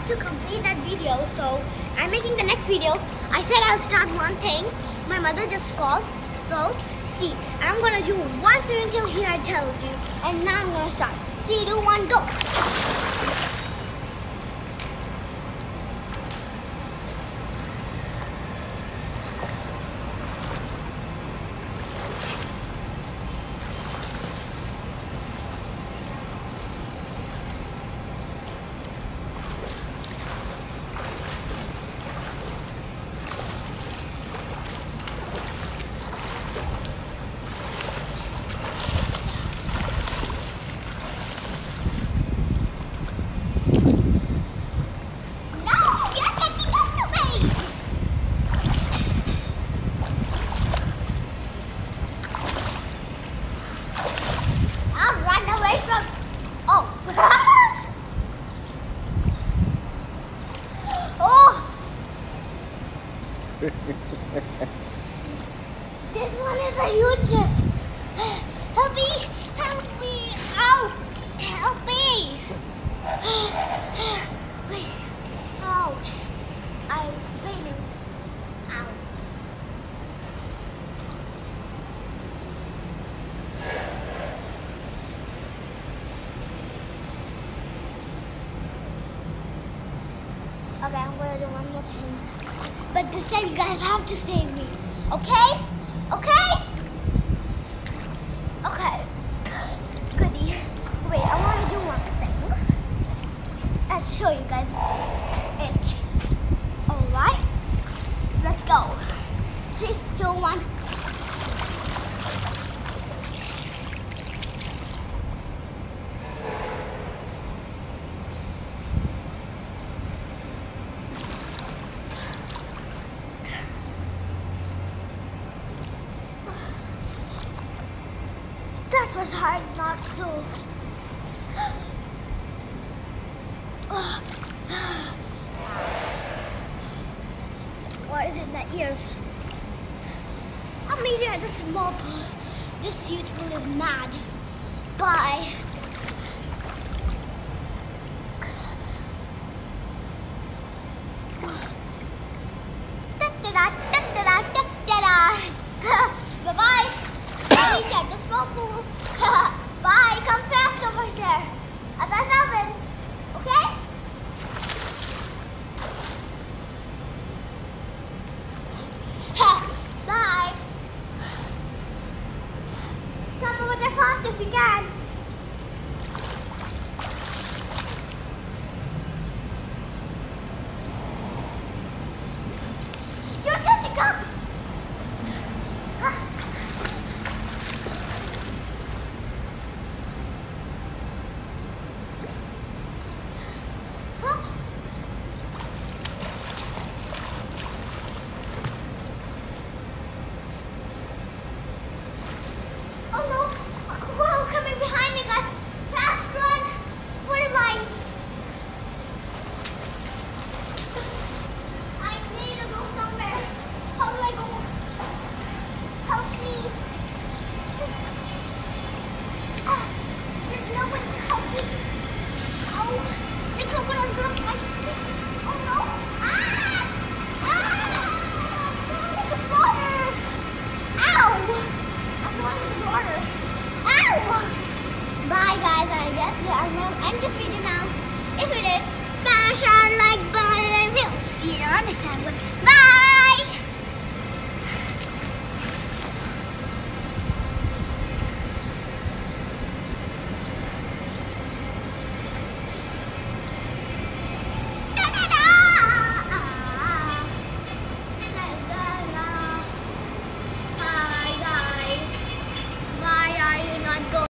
to complete that video, so I'm making the next video. I said I'll start one thing. My mother just called, so see, I'm gonna do one swimming till here. I told you, and now I'm gonna start. 3, 2, 1, go! This one is a huge risk. Help me! Help me! Ow! Help me! Wait. Ouch. I'm spinning. Ow. Okay, I'm gonna do one more thing. But this time you guys have to save me. Okay? Okay? Okay. Goodie. Wait, I want to do one thing. I'll show you guys it. Alright? Let's go. 3, 2, 1. That was hard, not so. What is in the ears? I'm meeting at the small pool. This huge pool is mad. Bye. Bye-bye. Reach at the small pool. Bye. Come fast over there. At the 7. Okay? Bye. Come over there fast if you can. You're catching up. Bye guys, I guess I'm going to end this video now. If you did, smash our like button and we'll see you on next time. Bye!